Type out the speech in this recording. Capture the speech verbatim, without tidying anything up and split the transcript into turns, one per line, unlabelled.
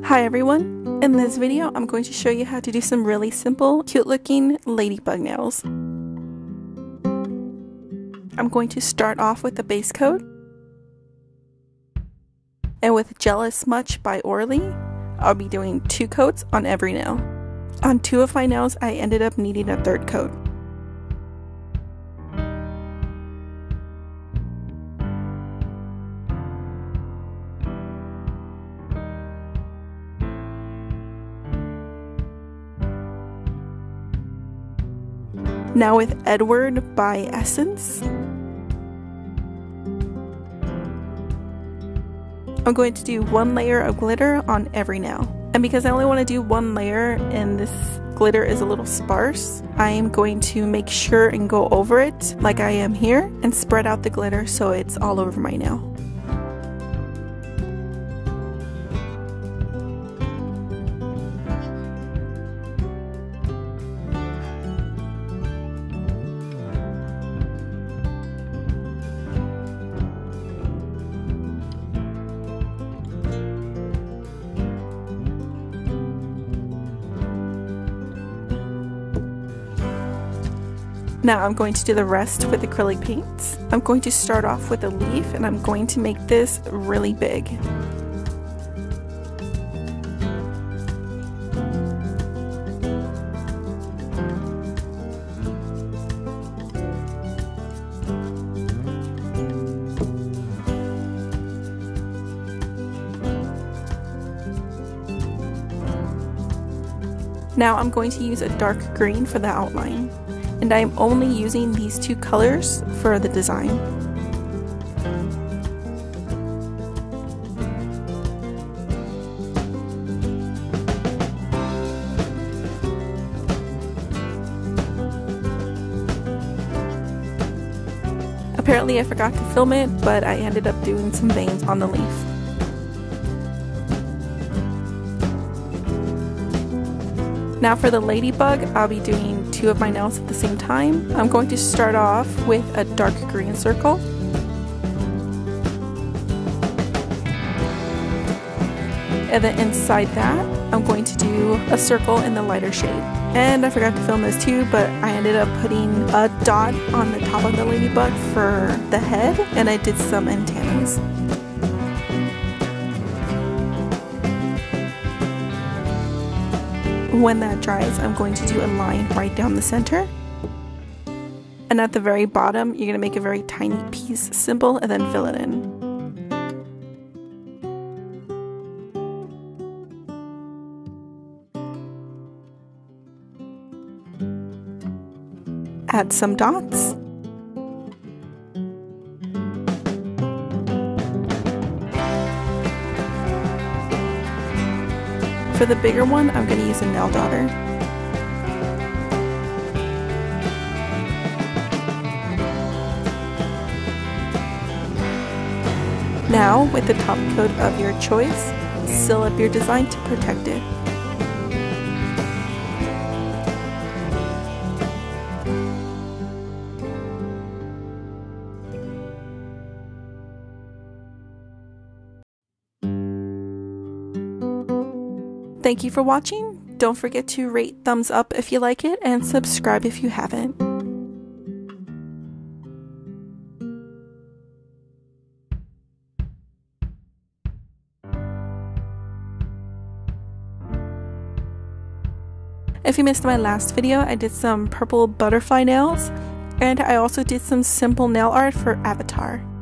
Hi everyone! In this video I'm going to show you how to do some really simple, cute looking ladybug nails. I'm going to start off with the base coat. And with Jealous Smudge by Orly, I'll be doing two coats on every nail. On two of my nails I ended up needing a third coat. Now with Edward by Essence, I'm going to do one layer of glitter on every nail. And because I only want to do one layer and this glitter is a little sparse, I am going to make sure and go over it like I am here and spread out the glitter so it's all over my nail. Now I'm going to do the rest with acrylic paints. I'm going to start off with a leaf and I'm going to make this really big. Now I'm going to use a dark green for the outline. And I'm only using these two colors for the design. Apparently I forgot to film it, but I ended up doing some veins on the leaf. Now for the ladybug, I'll be doing two of my nails at the same time. I'm going to start off with a dark green circle. And then inside that, I'm going to do a circle in the lighter shade. And I forgot to film this too, but I ended up putting a dot on the top of the ladybug for the head, and I did some antennas. When that dries, I'm going to do a line right down the center. And at the very bottom, you're going to make a very tiny piece symbol and then fill it in. Add some dots. For the bigger one, I'm going to use a nail daughter. Now, with the top coat of your choice, seal up your design to protect it. Thank you for watching. Don't forget to rate, thumbs up if you like it, and subscribe if you haven't. If you missed my last video, I did some purple butterfly nails, and I also did some simple nail art for Avatar.